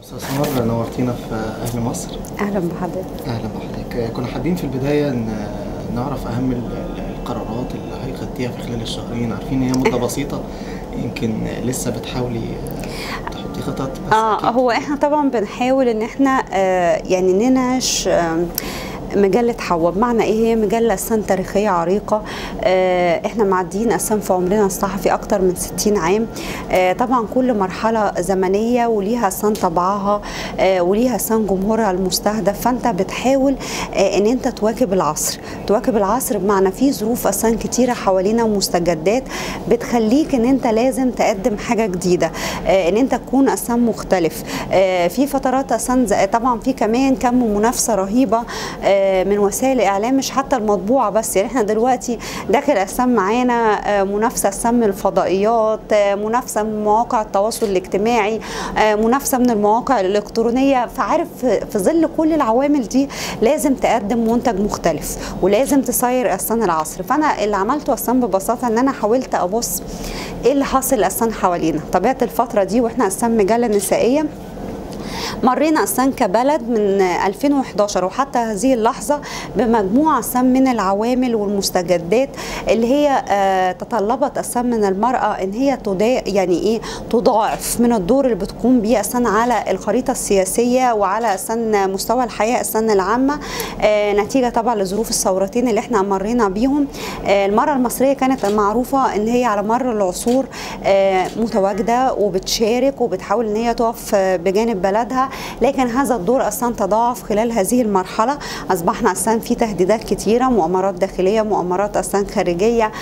أستاذ سمر، نورتينا في أهل مصر. أهلا بحضرتك. أهلا بحضرتك. كنا حابين في البداية نعرف أهم القرارات اللي هيخدتيها في خلال الشهرين، عارفين إن هي مدة بسيطة، يمكن لسه بتحاولي تحطي خطط. هو احنا طبعا بنحاول ان احنا يعني نناقش مجلة حواء. بمعنى ايه هي مجلة أساسا تاريخية عريقة. احنا معديين أساسا في عمرنا الصحفي أكتر من 60 عام. طبعا كل مرحلة زمنية وليها أساسا طبعها وليها أساسا جمهورها المستهدف، فأنت بتحاول ان انت تواكب العصر. تواكب العصر بمعنى في ظروف أساسا كتيرة حوالينا ومستجدات بتخليك ان انت لازم تقدم حاجة جديدة، ان انت تكون أساسا مختلف. في فترات أساسا طبعا في كمان كم منافسة رهيبة من وسائل الاعلام، مش حتى المطبوعه بس. يعني احنا دلوقتي داخل اساسا معانا منافسه اساسا من الفضائيات، منافسه من مواقع التواصل الاجتماعي، منافسه من المواقع الالكترونيه. فعارف في ظل كل العوامل دي لازم تقدم منتج مختلف ولازم تصير اساسا العصر. فانا اللي عملته اساسا ببساطه ان انا حاولت ابص ايه اللي حاصل اساسا حوالينا. طبيعه الفتره دي واحنا اساسا مجله نسائيه مرينا أساسا كبلد من 2011 وحتى هذه اللحظة بمجموعة أساسا من العوامل والمستجدات اللي هي تطلبت أساسا من المرأة إن هي يعني إيه تضاعف من الدور اللي بتقوم بيه أساسا على الخريطة السياسية وعلى أساسا مستوى الحياة أساسا العامة، نتيجة طبعا لظروف الثورتين اللي احنا مرينا بيهم. المرأة المصرية كانت معروفة إن هي على مر العصور متواجدة وبتشارك وبتحاول إن هي تقف بجانب بلدها، لكن هذا الدور اصلا تضاعف خلال هذه المرحله. اصبحنا اصلا في تهديدات كثيره، مؤامرات داخليه، مؤامرات اصلا خارجيه،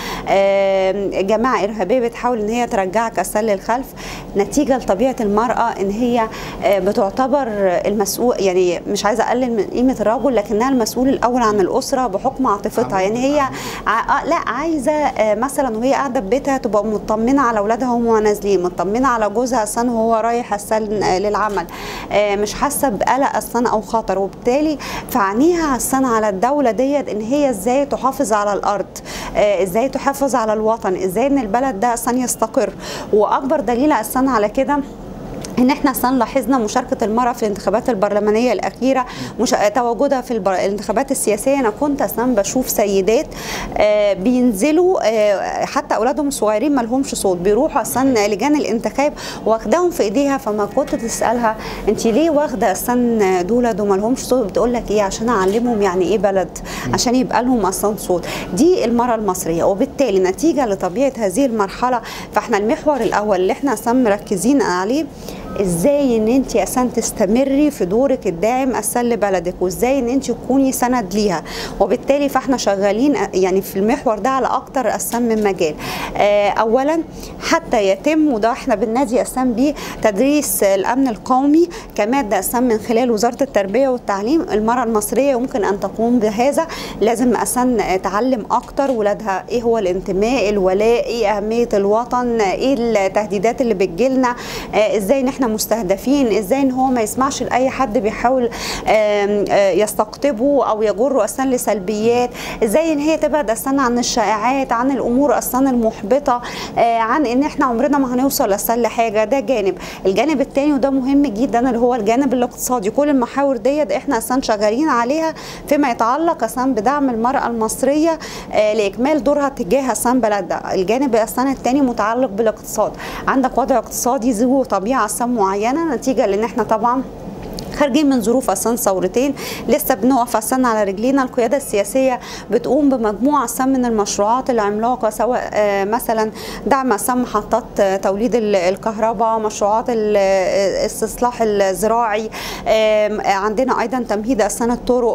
جماعه ارهابيه بتحاول ان هي ترجعك اصلا للخلف، نتيجه لطبيعه المراه ان هي بتعتبر المسؤول. يعني مش عايزه اقلل من قيمه الرجل، لكنها المسؤول الاول عن الاسره بحكم عاطفتها. يعني هي لا عايزه مثلا وهي قاعده في بيتها تبقى مطمنه على اولادها وهم نازلين، مطمنه على جوزها اصلا وهو رايح اصلا للعمل، مش حاسه بقلق اصلا او خطر. وبالتالي فعنيها اصلا على الدوله ديت ان هي ازاي تحافظ على الارض، ازاي تحافظ على الوطن، ازاي ان البلد ده اصلا يستقر. واكبر دليل اصلا على كده ان احنا اصلا لاحظنا مشاركه المراه في الانتخابات البرلمانيه الاخيره، تواجدها في الانتخابات السياسيه. انا كنت اصلا بشوف سيدات بينزلوا حتى اولادهم الصغيرين ما لهمش صوت، بيروحوا اصلا لجان الانتخاب واخداهم في ايديها. فما كنت تسالها انت ليه واخده اصلا دول وما لهمش صوت، بتقول لك ايه عشان اعلمهم يعني ايه بلد، عشان يبقى لهم اصلا صوت. دي المراه المصريه. وبالتالي نتيجه لطبيعه هذه المرحله فاحنا المحور الاول اللي احنا اصلا مركزين عليه ازاي ان انت اصلا تستمري في دورك الداعم اصلا لبلدك، وازاي ان انت تكوني سند ليها. وبالتالي فاحنا شغالين يعني في المحور ده على اكتر اصلا من مجال. اولا حتى يتم، وده احنا بننادي اصلا بيه، تدريس الامن القومي كماده اصلا من خلال وزاره التربيه والتعليم. المراه المصريه يمكن ان تقوم بهذا، لازم اصلا تعلم اكتر ولادها ايه هو الانتماء، الولاء، ايه اهميه الوطن، ايه التهديدات اللي بتجيلنا، ازاي ان احنا مستهدفين، ازاي ان هو ما يسمعش لاي حد بيحاول يستقطبه او يجره اصلا لسلبيات، ازاي ان هي تبعد اصلا عن الشائعات، عن الامور اصلا المحبطه، عن ان احنا عمرنا ما هنوصل اصلا لحاجه. ده جانب. الجانب الثاني وده مهم جدا اللي هو الجانب الاقتصادي. كل المحاور ديت احنا اصلا شغالين عليها فيما يتعلق اصلا بدعم المراه المصريه لاكمال دورها تجاه اصلا بلدها. الجانب اصلا الثاني متعلق بالاقتصاد. عندك وضع اقتصادي ذو طبيعه اصلا معينه، نتيجه لان احنا طبعا خارجين من ظروف اصلا ثورتين، لسه بنقف اصلا على رجلينا. القياده السياسيه بتقوم بمجموعه اصلا من المشروعات العملاقه، سواء مثلا دعم اصلا محطات توليد الكهرباء، مشروعات الاستصلاح الزراعي، عندنا ايضا تمهيد اصلا الطرق،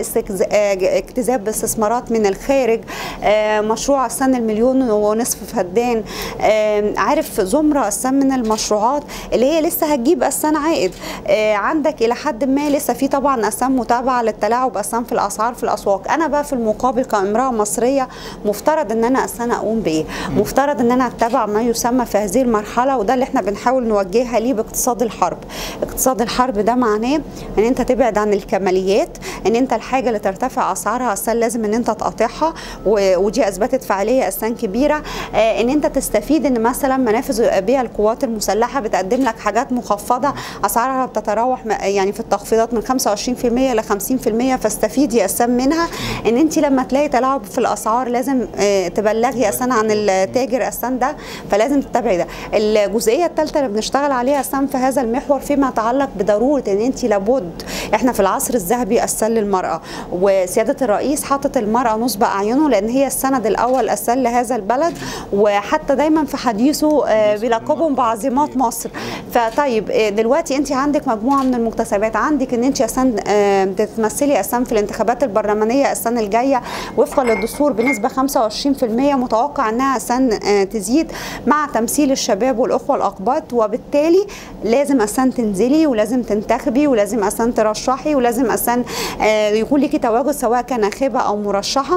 اجتذاب استثمارات من الخارج، مشروع اصلا المليون ونصف فدان. عارف زمره اصلا من المشروعات اللي هي لسه هتجيب اصلا عائد. عندك حضرتك الى حد ما لسه في طبعا اسهم متابعه للتلاعب اسهم في الاسعار في الاسواق. انا بقى في المقابل كامراه مصريه مفترض ان انا اصلا اقوم بايه؟ مفترض ان انا اتبع ما يسمى في هذه المرحله، وده اللي احنا بنحاول نوجهها ليه باقتصاد الحرب. اقتصاد الحرب ده معناه ان انت تبعد عن الكماليات، ان انت الحاجه اللي ترتفع اسعارها اصلا لازم ان انت تقاطعها، ودي اثبتت فعاليه اصلا كبيره. ان انت تستفيد ان مثلا منافذ بيها القوات المسلحه بتقدم لك حاجات مخفضه اسعارها بتتراوح يعني في التخفيضات من 25% ل 50%، فاستفيدي اصلا منها. ان انت لما تلاقي تلاعب في الاسعار لازم تبلغي اصلا عن التاجر اصلا ده، فلازم تتابعي ده. الجزئيه الثالثه اللي بنشتغل عليها اصلا في هذا المحور فيما يتعلق بضروره ان انت لابد، احنا في العصر الذهبي اصلا للمراه، وسياده الرئيس حاطط المراه نصب اعينه لان هي السند الاول اصلا لهذا البلد، وحتى دايما في حديثه بيلقبهم بعظيمات مصر. فطيب دلوقتي انت عندك مجموعه من المكتسبات، عندك ان انت اصلا تتمثلي اصلا في الانتخابات البرلمانيه السنه الجايه وفقا للدستور بنسبه 25%، متوقع انها اصلا تزيد مع تمثيل الشباب والاخوه الاقباط، وبالتالي لازم اصلا تنزلي ولازم تنتخبي ولازم اصلا ترشحي ولازم اصلا يكون لك تواجد سواء كناخبه او مرشحه.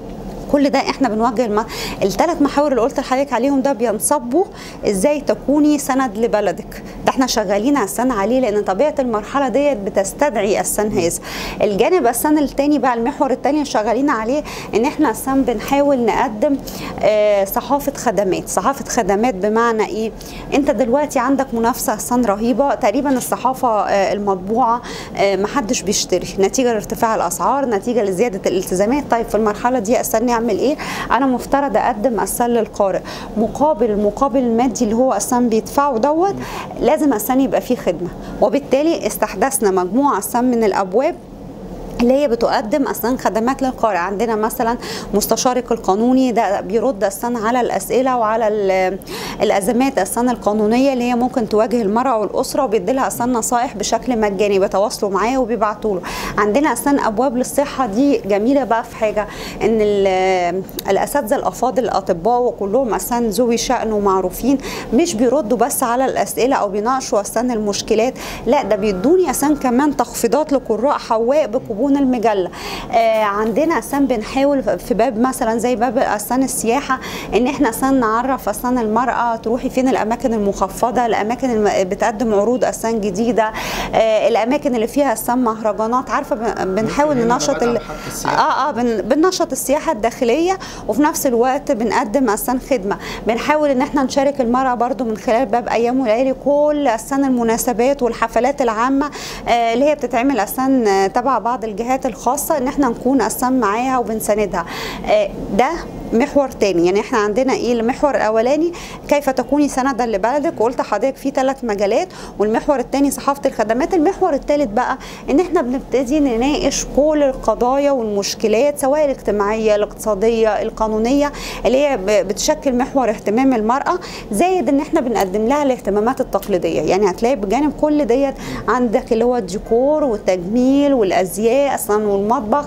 كل ده احنا بنوجه الثلاث محاور اللي قلت لحضرتك عليهم ده بينصبوا ازاي تكوني سند لبلدك. ده احنا شغالين السنة عليه لان طبيعه المرحله ديت بتستدعي السن هذا. الجانب السن الثاني بقى، المحور الثاني اللي شغالين عليه ان احنا السن بنحاول نقدم صحافه خدمات. صحافه خدمات بمعنى ايه؟ انت دلوقتي عندك منافسه السن رهيبه، تقريبا الصحافه المطبوعه محدش بيشتري نتيجه لارتفاع الاسعار، نتيجه لزياده الالتزامات. طيب في المرحله دي السن اعمل ايه؟ انا مفترض اقدم اصلا للقارئ مقابل المادي اللي هو اصلا بيدفعه دوت، لازم اصلا يبقى فيه خدمه. وبالتالي استحدثنا مجموعه اصلا من الابواب اللي هي بتقدم اصلا خدمات للقارئ. عندنا مثلا مستشارك القانوني، ده بيرد اصلا على الاسئله وعلى الازمات اصلا القانونيه اللي هي ممكن تواجه المراه والاسره، وبيدي لها اصلا نصائح بشكل مجاني، بيتواصلوا معاه وبيبعتوا له. عندنا اصلا ابواب للصحه، دي جميله بقى في حاجه ان الاساتذه الافاضل الاطباء وكلهم اصلا ذوي شأن ومعروفين، مش بيردوا بس على الاسئله او بيناقشوا اصلا المشكلات، لا ده بيدوني اصلا كمان تخفيضات لقراء حواء بكوبون المجله. عندنا اصلا بنحاول في باب مثلا زي باب اصلا السياحه ان احنا اصلا نعرف اصلا المراه تروحي فين الاماكن المخفضه، الاماكن اللي بتقدم عروض اصلا جديده، الاماكن اللي فيها اصلا مهرجانات. عارفه بنحاول ننشط بننشط السياحه الداخليه، وفي نفس الوقت بنقدم اصلا خدمه. بنحاول ان احنا نشارك المراه برضو من خلال باب ايام وليالي كل اصلا المناسبات والحفلات العامه اللي هي بتتعمل اصلا تبع بعض الجهات الخاصه، ان احنا نكون اصلا معاها وبنساندها. ده محور تاني. يعني احنا عندنا ايه؟ المحور الاولاني كيف تكوني سندا لبلدك، وقلت لحضرتك في 3 مجالات، والمحور الثاني صحافه الخدمات. المحور الثالث بقى ان احنا بنبتدي نناقش كل القضايا والمشكلات سواء الاجتماعيه الاقتصاديه القانونيه اللي هي بتشكل محور اهتمام المراه، زائد ان احنا بنقدم لها الاهتمامات التقليديه. يعني هتلاقي بجانب كل ديت عندك اللي هو الديكور والتجميل والازياء اصلا والمطبخ.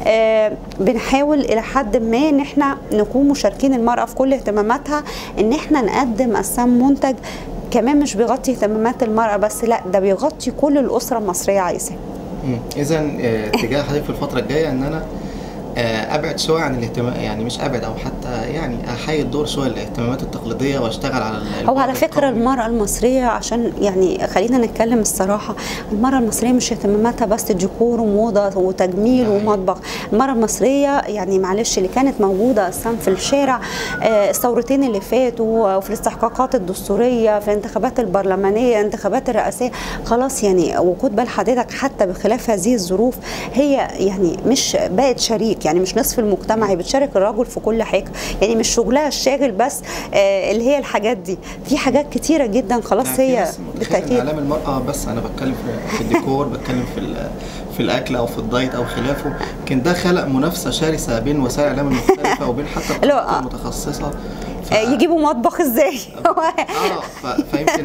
بنحاول الى حد ما ان احنا نكون مشاركين المرأة في كل اهتماماتها، ان احنا نقدم اصلا منتج كمان مش بيغطي اهتمامات المرأة بس، لا ده بيغطي كل الأسرة المصرية عايزاه. اذا اتجاه حضرتك في الفترة الجاية ان انا ابعد شويه عن الاهتمام، يعني مش ابعد او حتى يعني احيد دور شويه الاهتمامات التقليديه واشتغل على هو على فكره المراه المصريه، عشان يعني خلينا نتكلم الصراحه، المراه المصريه مش اهتماماتها بس ديكور وموضه وتجميل ومطبخ. المراه المصريه يعني معلش اللي كانت موجوده اصلا في الشارع الثورتين اللي فاتوا وفي الاستحقاقات الدستوريه في الانتخابات البرلمانيه الانتخابات الرئاسيه، خلاص يعني وجود بال حضرتك حتى بخلاف هذه الظروف هي يعني مش بقت شريك، يعني مش نصف المجتمع، هي بتشارك الرجل في كل حاجه. يعني مش شغلها الشاغل بس اللي هي الحاجات دي، في حاجات كتيره جدا خلاص هي بالتاكيد. اعلام المراه بس انا بتكلم في الديكور، بتكلم في الاكل او في الدايت او خلافه، لكن ده خلق منافسه شرسه بين وسائل الاعلام المختلفه وبين حتى المتخصصه. يجيبوا مطبخ ازاي؟ فيمكن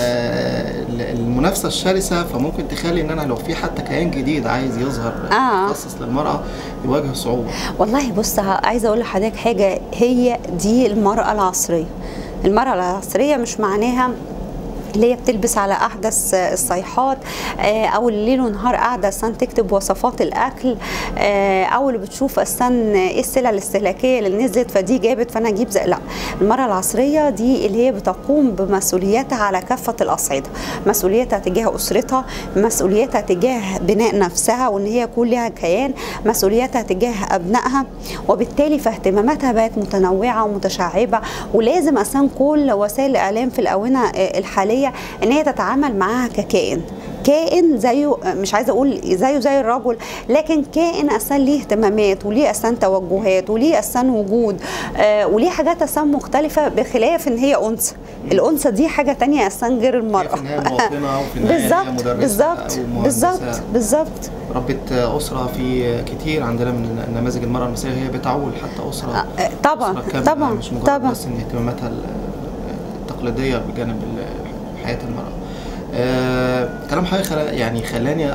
المنافسه الشرسه فممكن تخلي ان انا لو في حتى كيان جديد عايز يظهر متخصص للمراه يواجه صعوبه. والله بص عايزه اقول لحضرتك حاجه، هي دي المراه العصريه. المراه العصريه مش معناها اللي هي بتلبس على احدث الصيحات، او اللي ليل ونهار قاعده اصلا تكتب وصفات الاكل، او اللي بتشوف اصلا ايه السلع الاستهلاكيه اللي نزلت فدي جابت فانا اجيب زي. لا، المراه العصريه دي اللي هي بتقوم بمسؤولياتها على كافه الاصعده، مسؤوليتها تجاه اسرتها، مسؤوليتها تجاه بناء نفسها وان هي يكون لها كيان، مسؤوليتها تجاه ابنائها، وبالتالي فاهتماماتها بقت متنوعه ومتشعبه. ولازم اصلا كل وسائل الاعلام في الاونه الحاليه ان هي تتعامل معاها كائن زيه، مش عايزه اقول زيه زي الرجل، لكن كائن اصلا ليه اهتمامات وليه اصلا توجهات وليه اصلا وجود، وليه حاجات اصلا مختلفه، بخلاف ان هي انثى. الانثى دي حاجه تانية اصلا غير المراه. في النهايه مواطنه وفي النهايه هي مدرسه بالظبط ربة أسرة. في كتير عندنا من نماذج المرأة المصرية هي بتعول حتى أسرة طبعا مش مجرد بس إن اهتماماتها التقليدية بجانب حياة المرأة. كلام حضرتك يعني خلاني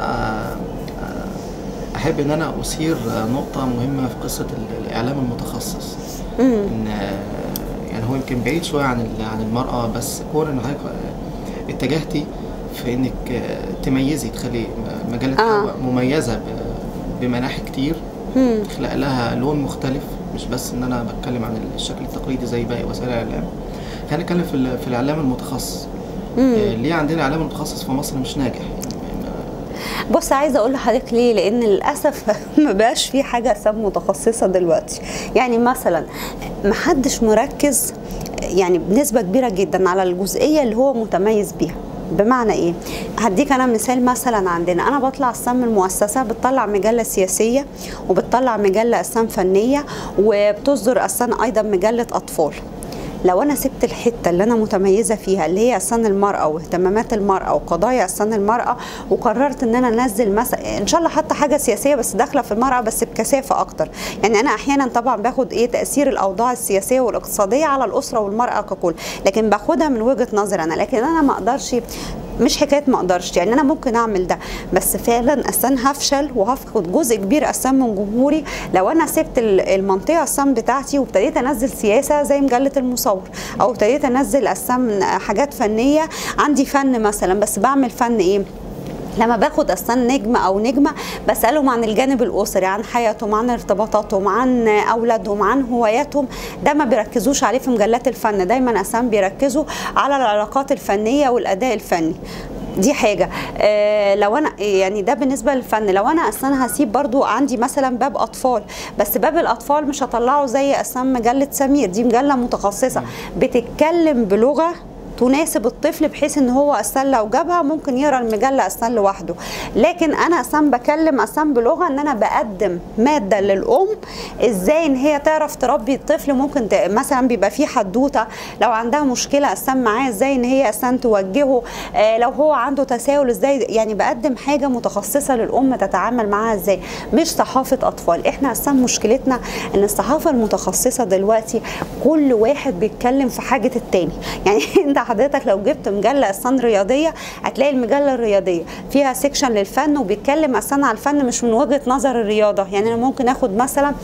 أحب إن أنا أثير نقطة مهمة في قصة الإعلام المتخصص. إن يعني هو يمكن بعيد شوية عن المرأة، بس كون إن حضرتك اتجهتي في إنك تميزي، تخلي مجلة مميزة بمناحي كتير، تخلق لها لون مختلف، مش بس إن أنا بتكلم عن الشكل التقليدي زي باقي وسائل الإعلام. خلينا نتكلم في الإعلام المتخصص. ليه عندنا الاعلام المتخصص في مصر مش ناجح؟ بص، عايزه اقول لحضرتك ليه، لان للاسف ما بقاش في حاجه اسمها متخصصه دلوقتي. يعني مثلا ما حدش مركز يعني بنسبه كبيره جدا على الجزئيه اللي هو متميز بيها. بمعنى ايه؟ هديك انا مثال. مثلا عندنا انا بطلع اصلا المؤسسه بتطلع مجله سياسيه وبتطلع مجله اصلا فنيه وبتصدر اصلا ايضا مجله اطفال. لو انا سبت الحته اللي انا متميزه فيها اللي هي اصلا المراه واهتمامات المراه وقضايا اصلا المراه، وقررت ان انا انزل مثلا ان شاء الله حتى حاجه سياسيه بس داخله في المراه بس بكثافه اكتر. يعني انا احيانا طبعا باخد تاثير الاوضاع السياسيه والاقتصاديه على الاسره والمراه ككل، لكن باخدها من وجهه نظر انا. لكن انا ما اقدرش، مش حكايه ما اقدرش، يعني انا ممكن اعمل ده بس فعلا اصلا هفشل وهفقد جزء كبير اصلا من جمهوري لو انا سبت المنطقه اصلا بتاعتي وابتديت انزل سياسه زي مجله المصور، او ابتديت انزل اصلا حاجات فنيه. عندي فن مثلا بس بعمل فن ايه؟ لما باخد اصلا نجم او نجمه بسالهم عن الجانب الاسري، عن حياتهم، عن ارتباطاتهم، عن اولادهم، عن هواياتهم. ده ما بيركزوش عليه في مجلات الفن، دايما اصلا بيركزوا على العلاقات الفنيه والاداء الفني. دي حاجه. لو انا يعني ده بالنسبه للفن. لو انا اصلا هسيب برضو عندي مثلا باب اطفال، بس باب الاطفال مش هطلعه زي اصلا مجله سمير، دي مجله متخصصه بتتكلم بلغه تناسب الطفل، بحيث ان هو اصلا لو جابها ممكن يقرا المجله اصلا لوحده. لكن انا اصلا بكلم اصلا بلغه ان انا بقدم ماده للام ازاي ان هي تعرف تربي الطفل. ممكن مثلا بيبقى في حدوته لو عندها مشكله اصلا معاه ازاي ان هي اصلا توجهه، لو هو عنده تساؤل ازاي. يعني بقدم حاجه متخصصه للام تتعامل معاها ازاي، مش صحافه اطفال. احنا اصلا مشكلتنا ان الصحافه المتخصصه دلوقتي كل واحد بيتكلم في حاجه التاني. يعني انت حضرتك لو جبت مجله اصلا رياضيه هتلاقي المجله الرياضيه فيها سيكشن للفن وبيتكلم اصلا على الفن مش من وجهه نظر الرياضه. يعني انا ممكن اخد مثلا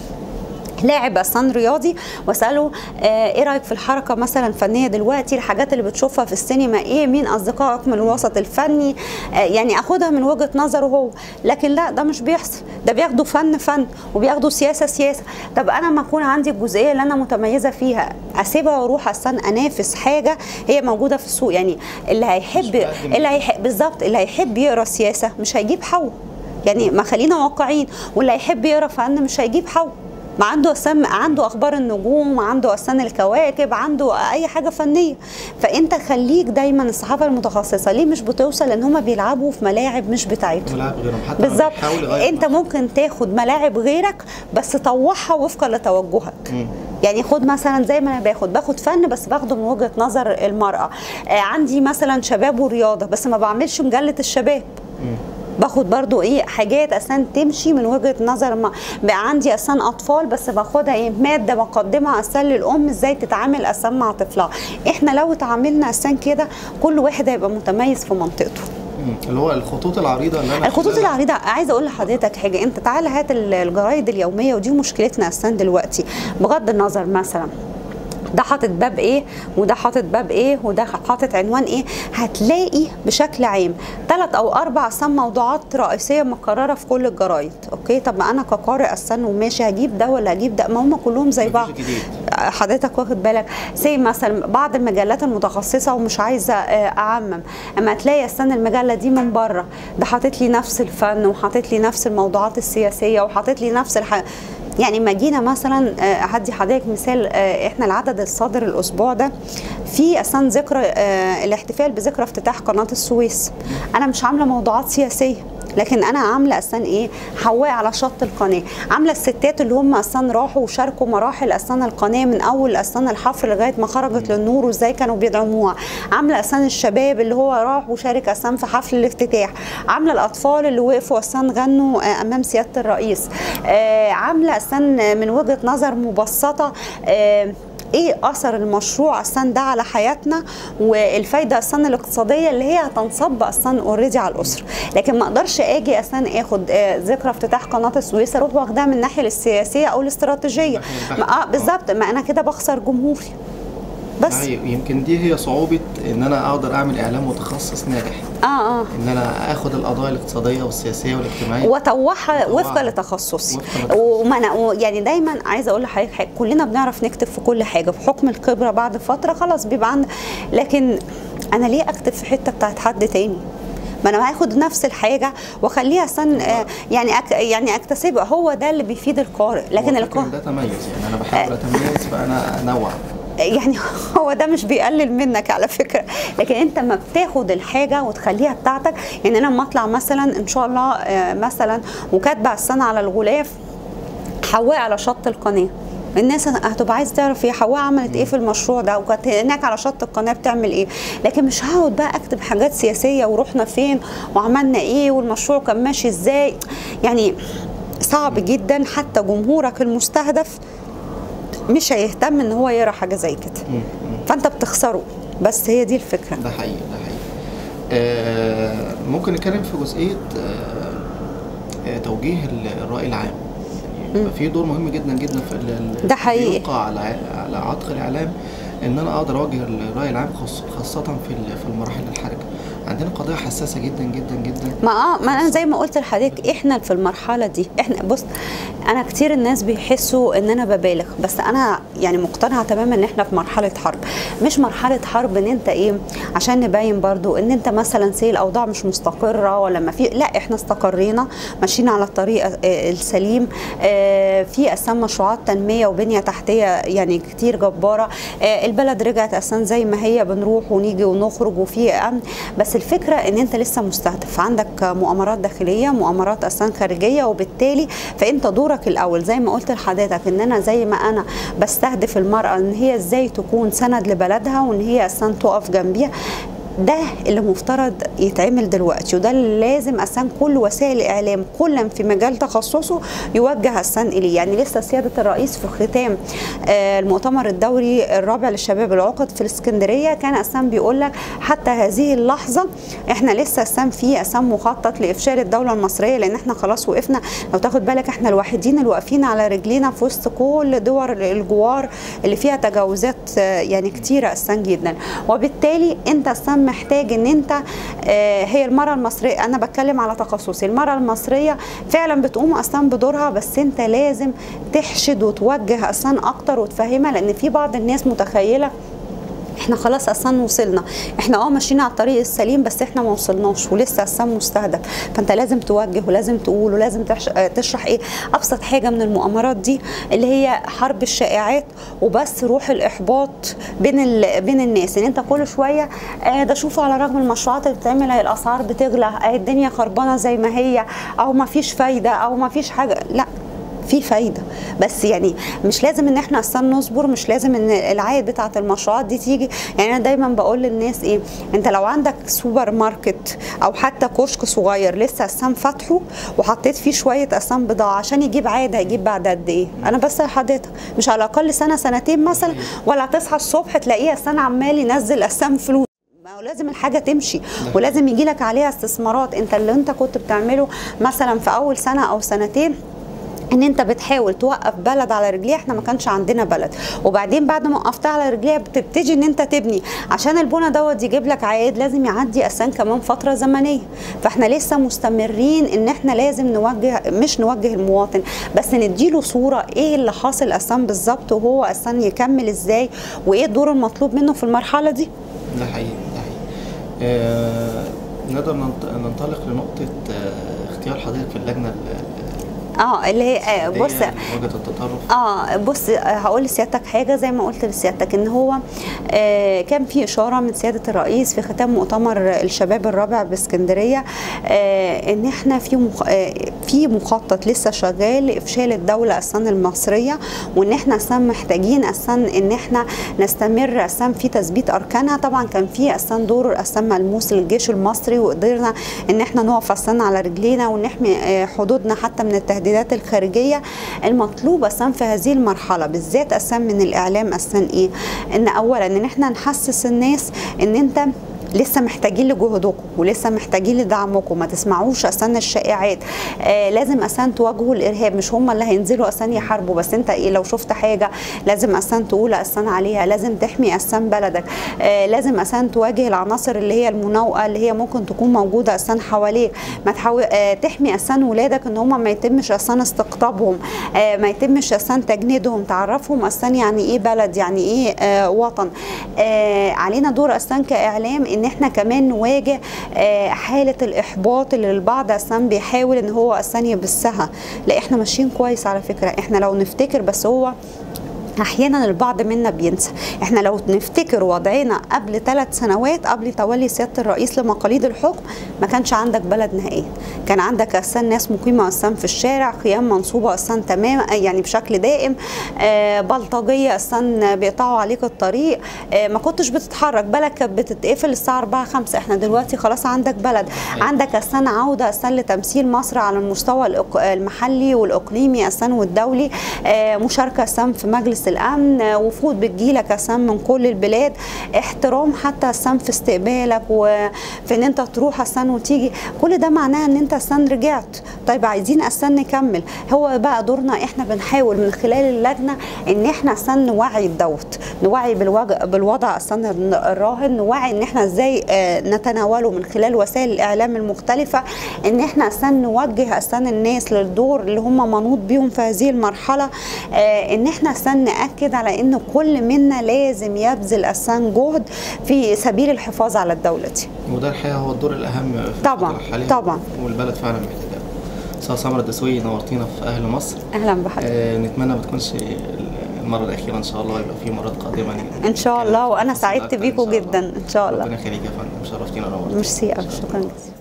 لاعب اصلا رياضي واساله ايه رايك في الحركه مثلا الفنيه دلوقتي، الحاجات اللي بتشوفها في السينما ايه، مين اصدقائك من الوسط الفني، يعني اخدها من وجهه نظره هو. لكن لا، ده مش بيحصل، ده بياخدوا فن وبياخدوا سياسه. طب انا ما اكون عندي الجزئيه اللي انا متميزه فيها اسيبها واروح اصلا انافس حاجه هي موجوده في السوق؟ يعني اللي هيحب بالظبط اللي هيحب يقرا سياسه مش هيجيب حو. يعني ما خلينا واقعيين، واللي هيحب يقرا فن مش هيجيب حو. ما عنده عنده اخبار النجوم، عنده اصلا الكواكب، عنده اي حاجه فنيه. فانت خليك دايما الصحافه المتخصصه ليه مش بتوصل؟ لان هم بيلعبوا في ملاعب مش بتاعتهم، ملاعب غيرهم حتى بالظبط. انت ممكن تاخد ملاعب غيرك بس طوعها وفقا لتوجهك. يعني خد مثلا زي ما انا باخد فن بس باخده من وجهه نظر المراه. عندي مثلا شباب ورياضه بس ما بعملش مجله الشباب. باخد برضو حاجات اصلا تمشي من وجهه نظر بقى عندي اصلا اطفال بس باخدها ماده بقدمها اصلا للام ازاي تتعامل اصلا مع طفلها. احنا لو اتعاملنا اصلا كده كل واحد هيبقى متميز في منطقته. اللي هو الخطوط العريضه اللي الخطوط العريضه. عايزه اقول لحضرتك حاجه، انت تعالى هات الجرايد اليوميه ودي مشكلتنا اصلا دلوقتي. بغض النظر مثلا ده حاطط باب ايه وده حاطط باب ايه وده حاطط عنوان ايه، هتلاقي بشكل عام 3 أو 4 موضوعات رئيسيه مكرره في كل الجرايد. اوكي، طب ما انا كقارئ استنى وماشي هجيب ده ولا هجيب ده، ما هم كلهم زي بعض. حضرتك واخد بالك؟ زي مثلا بعض المجلات المتخصصه، ومش عايزه اعمم، اما تلاقي استنى المجله دي من بره ده حاطط لي نفس الفن وحاطط لي نفس الموضوعات السياسيه وحاطط لي نفس يعني ما جينا مثلا هدي حضرتك مثال، احنا العدد الصادر الاسبوع ده في اصلا ذكرى الاحتفال بذكرى افتتاح قناه السويس. انا مش عامله موضوعات سياسيه، لكن انا عامله اصلا ايه، حواء على شط القناه، عامله الستات اللي هم اصلا راحوا وشاركوا مراحل اصلا القناه من اول اصلا الحفر لغايه ما خرجت للنور وازاي كانوا بيدعموها، عامله اصلا الشباب اللي هو راح وشارك اصلا في حفل الافتتاح، عامله الاطفال اللي وقفوا اصلا غنوا امام سياده الرئيس، عامله اصلا من وجهه نظر مبسطه ايه اثر المشروع اصلا ده على حياتنا والفايده اصلا الاقتصاديه اللي هي هتنصب اصلا اوريدي على الاسره. لكن ما اقدرش اجي اصلا اخد ذكرى افتتاح قناه السويس اروح واخدها من الناحيه السياسيه او الاستراتيجيه، بالظبط، ما انا كده بخسر جمهوري. بس يمكن دي هي صعوبه ان انا اقدر اعمل اعلام متخصص ناجح. ان انا اخد القضايا الاقتصاديه والسياسيه والاجتماعيه واطوعها وفقا لتخصصي. وما انا يعني دايما عايزه اقول لحضرتك كلنا بنعرف نكتب في كل حاجه بحكم الخبره، بعد فتره خلاص بيبقى عندنا، لكن انا ليه اكتب في حته بتاعت حد تاني؟ ما انا هاخد نفس الحاجه واخليها يعني اكتسبها، هو ده اللي بيفيد القارئ. لكن القارئ ده تميز، يعني انا بحاول اتميز، فانا انوع، يعني هو ده مش بيقلل منك على فكره، لكن انت ما بتاخد الحاجه وتخليها بتاعتك. يعني انا لما اطلع مثلا ان شاء الله مثلا وكاتبه السنه على الغلاف حواء على شط القناه، الناس هتبقى عايزه تعرف هي حواء عملت ايه في المشروع ده وكانت هناك على شط القناه بتعمل ايه، لكن مش هقعد بقى اكتب حاجات سياسيه ورحنا فين وعملنا ايه والمشروع كان ماشي ازاي. يعني صعب جدا، حتى جمهورك المستهدف مش هيهتم ان هو يقرا حاجه زي كده، فانت بتخسره. بس هي دي الفكره. ده حقيقي، ده حقيقي. ممكن نتكلم في جزئيه توجيه الراي العام، يعني في دور مهم جدا جدا في ده حقيقي يلقى على عاتق الاعلام، ان انا اقدر اوجه الراي العام خاصه في المراحل الحرجه. عندنا قضايا حساسه جدا جدا جدا. ما انا زي ما قلت لحضرتك احنا في المرحله دي، احنا بص، انا كتير الناس بيحسوا ان انا ببالغ، بس انا يعني مقتنعه تماما ان احنا في مرحله حرب. مش مرحله حرب ان انت ايه عشان نبين برضو ان انت مثلا الاوضاع مش مستقره ولا ما في، لا احنا استقرينا ماشيين على الطريق السليم. في اساسا مشروعات تنميه وبنيه تحتيه يعني كتير جباره. البلد رجعت اساسا زي ما هي، بنروح ونيجي ونخرج وفي امن. بس الفكره ان انت لسه مستهدف، عندك مؤامرات داخليه، مؤامرات اساسا خارجيه، وبالتالي فانت دورك الاول زي ما قلت لحضرتك ان انا زي ما انا بستهدف المراه ان هي ازاي تكون سند لبلدها وان هي اساسا تقف جنبيها. ده اللي مفترض يتعمل دلوقتي، وده اللي لازم اساسا كل وسائل الاعلام كل في مجال تخصصه يوجه اساسا اليه. يعني لسه سياده الرئيس في ختام المؤتمر الدوري الرابع للشباب العقد في الاسكندريه كان اساسا بيقول لك حتى هذه اللحظه احنا لسه اساسا في اساسا مخطط لافشال الدوله المصريه، لان احنا خلاص وقفنا. لو تاخد بالك احنا الوحيدين اللي واقفين على رجلينا في وسط كل دول الجوار اللي فيها تجاوزات يعني كتيره اساسا جدا. وبالتالي انت اساسا محتاج ان انت هي المرأة المصرية، انا بتكلم على تخصصي، المرأة المصرية فعلا بتقوم اصلا بدورها، بس انت لازم تحشد وتوجه اصلا اكتر وتفهمها، لان في بعض الناس متخيلة احنا خلاص اصلا وصلنا، احنا ماشيين على الطريق السليم بس احنا ما وصلناش ولسه اصلا مستهدف. فانت لازم توجه ولازم تقول ولازم تشرح ايه ابسط حاجه من المؤامرات دي اللي هي حرب الشائعات، وبس روح الاحباط بين الناس ان انت كل شويه ده شوفوا على رغم المشروعات اللي بتعمل الاسعار بتغلى، الدنيا خربانه زي ما هي، او ما فيش فايده او ما فيش حاجه. لا، في فايده، بس يعني مش لازم ان احنا اصلا نصبر، مش لازم ان العائد بتاعه المشروعات دي تيجي. يعني انا دايما بقول للناس ايه، انت لو عندك سوبر ماركت او حتى كشك صغير لسه اصلا فاتحه وحطيت فيه شويه اصلا بضاعه عشان يجيب عائد، هيجيب بعد قد ايه؟ انا بس حضرتك مش على الاقل سنه سنتين مثلا، ولا تصحى الصبح تلاقيه اصلا عمال ينزل اصلا فلوس. لازم الحاجه تمشي ولازم يجي لك عليها استثمارات. انت اللي انت كنت بتعمله مثلا في اول سنه او سنتين ان انت بتحاول توقف بلد على رجليها. احنا ما كانش عندنا بلد، وبعدين بعد ما وقفتها على رجليها بتبتدي ان انت تبني. عشان البنى دوت يجيب لك عائد لازم يعدي اساسا كمان فتره زمنيه. فاحنا لسه مستمرين ان احنا لازم نوجه، مش نوجه المواطن بس، نديله صوره ايه اللي حاصل اساسا بالظبط، وهو اساسا يكمل ازاي، وايه الدور المطلوب منه في المرحله دي. ده حقيقي، ده حقيقي. نقدر ننطلق لنقطه اختيار حضرتك في اللجنه اللي هي بص مواجهة التطرف. بص هقول لسيادتك حاجه، زي ما قلت لسيادتك ان هو كان في اشاره من سياده الرئيس في ختام مؤتمر الشباب الرابع باسكندريه ان احنا في مخطط لسه شغال لافشال الدوله اساسا المصريه، وان احنا اساسا محتاجين اساسا ان احنا نستمر اساسا في تثبيت اركانها. طبعا كان في اساسا دور اساسا ملموس للجيش المصري، وقدرنا ان احنا نقف اساسا على رجلينا ونحمي حدودنا حتى من التهديدات الخارجيه. المطلوب اساسا في هذه المرحله بالذات اساسا من الاعلام اساسا ايه؟ ان اولا ان احنا نحسس الناس ان انت لسه محتاجين لجهودكم ولسه محتاجين لدعمكم، ما تسمعوش اساسا الشائعات. لازم اساسا تواجهوا الارهاب، مش هم اللي هينزلوا اساسا يحاربوا، بس انت ايه لو شفت حاجه لازم اساسا تقول اساسا عليها، لازم تحمي اساسا بلدك. لازم اساسا تواجه العناصر اللي هي المناوئه اللي هي ممكن تكون موجوده اساسا حواليك. ما تحاول تحمي اساسا ولادك ان هم ما يتمش اساسا استقطابهم، ما يتمش اساسا تجنيدهم، تعرفهم اساسا يعني ايه بلد، يعني ايه وطن. علينا دور اساسا كاعلام ان احنا كمان نواجه حاله الاحباط اللي البعض اساسا بيحاول ان هو اساسا يبثها. لا احنا ماشيين كويس على فكره. احنا لو نفتكر، بس هو احيانا البعض منا بينسى، احنا لو نفتكر وضعنا قبل 3 سنوات قبل تولي سياده الرئيس لمقاليد الحكم ما كانش عندك بلد نهائيا. كان عندك اساسا ناس مقيمه اساسا في الشارع، خيام منصوبه اساسا تماما يعني بشكل دائم، بلطجيه اساسا بيقطعوا عليك الطريق، ما كنتش بتتحرك، بلد كانت بتتقفل الساعه 4 5. احنا دلوقتي خلاص عندك بلد، عندك اساسا عوده اساسا لتمثيل مصر على المستوى المحلي والاقليمي اساسا والدولي، مشاركه اساسا في مجلس الامن، وفود بتجيلك اساسا من كل البلاد، احترام حتى اساسا في استقبالك وفي ان انت تروح اساسا وتيجي. كل ده معناه ان انت اساسا رجعت. طيب عايزين اساسا نكمل. هو بقى دورنا احنا بنحاول من خلال اللجنه ان احنا اساسا نوعي الدوت، نوعي بالوضع اساسا الراهن، نوعي ان احنا ازاي نتناوله من خلال وسائل الاعلام المختلفه، ان احنا اساسا نوجه اساسا الناس للدور اللي هم منوط بيهم في هذه المرحله، ان احنا اساسا نأكد على ان كل منا لازم يبذل اساسا جهد في سبيل الحفاظ على الدوله دي. وده الحقيقه هو الدور الاهم في طبعا طبعا، والبلد فعلا محتاجاه. استاذه سمرة الدسوقي نورتينا في اهل مصر. اهلا بحضرتك. نتمنى ما تكونش المره الاخيره ان شاء الله، يبقى في مرات قادمه ان شاء الله، وانا سعدت بيكم جدا ان شاء الله. ربنا يخليك يا فندم، شرفتينا ونورتينا. ميرسي قوي، شكرا جزيلا.